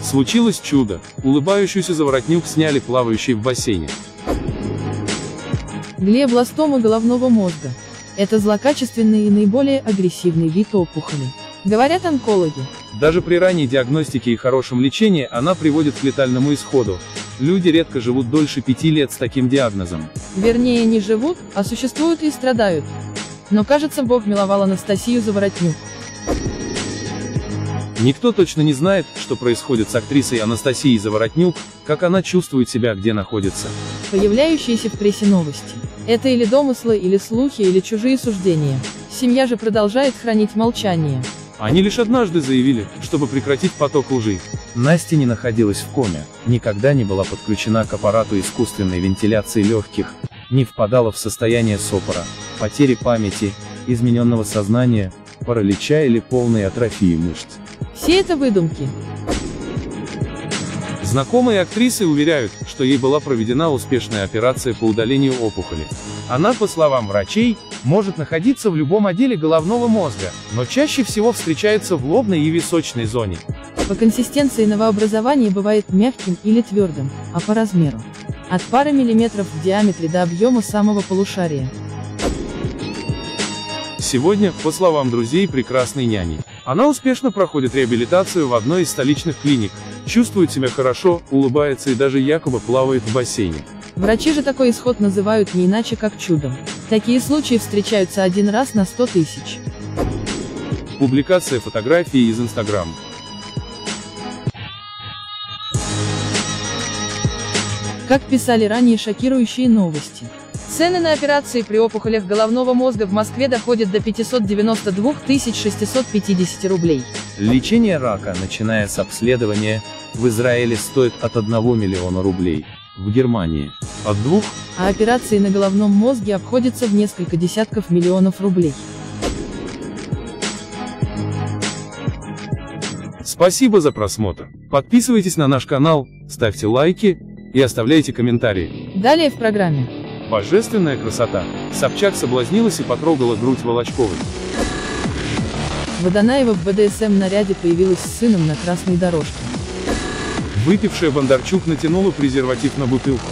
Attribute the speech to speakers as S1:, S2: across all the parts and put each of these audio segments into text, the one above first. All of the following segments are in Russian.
S1: Случилось чудо. Улыбающуюся Заворотнюк сняли плавающей в бассейне.
S2: Глиобластома головного мозга. Это злокачественный и наиболее агрессивный вид опухоли. Говорят онкологи.
S1: Даже при ранней диагностике и хорошем лечении она приводит к летальному исходу. Люди редко живут дольше 5 лет с таким диагнозом.
S2: Вернее, не живут, а существуют и страдают. Но кажется, Бог миловал Анастасию Заворотнюк.
S1: Никто точно не знает, что происходит с актрисой Анастасией Заворотнюк, как она чувствует себя, где находится.
S2: Появляющиеся в прессе новости. Это или домыслы, или слухи, или чужие суждения. Семья же продолжает хранить молчание.
S1: Они лишь однажды заявили, чтобы прекратить поток лжи. Настя не находилась в коме, никогда не была подключена к аппарату искусственной вентиляции легких, не впадала в состояние сопора, потери памяти, измененного сознания, паралича или полной атрофии мышц.
S2: Все это выдумки.
S1: Знакомые актрисы уверяют, что ей была проведена успешная операция по удалению опухоли. Она, по словам врачей, может находиться в любом отделе головного мозга, но чаще всего встречается в лобной и височной зоне.
S2: По консистенции новообразование бывает мягким или твердым, а по размеру – от пары миллиметров в диаметре до объема самого полушария.
S1: Сегодня, по словам друзей прекрасной няни, она успешно проходит реабилитацию в одной из столичных клиник, чувствует себя хорошо, улыбается и даже якобы плавает в бассейне.
S2: Врачи же такой исход называют не иначе как чудом. Такие случаи встречаются один раз на 100 тысяч.
S1: Публикация фотографии из Instagram.
S2: Как писали ранее шокирующие новости. Цены на операции при опухолях головного мозга в Москве доходят до 592 650 рублей.
S1: Лечение рака, начиная с обследования, в Израиле стоит от 1 миллиона рублей, в Германии – от 2,
S2: а операции на головном мозге обходятся в несколько десятков миллионов рублей.
S1: Спасибо за просмотр. Подписывайтесь на наш канал, ставьте лайки и оставляйте комментарии.
S2: Далее в программе.
S1: Божественная красота. Собчак соблазнилась и потрогала грудь Волочковой.
S2: Водонаева в БДСМ наряде появилась с сыном на красной дорожке.
S1: Выпившая Бондарчук натянула презерватив на бутылку.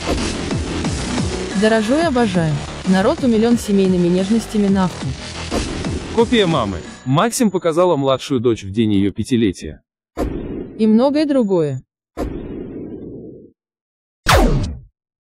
S2: Дорожу и обожаю. Народ умилен семейными нежностями Нафты.
S1: Копия мамы. Максим показала младшую дочь в день ее 5-летия.
S2: И многое другое.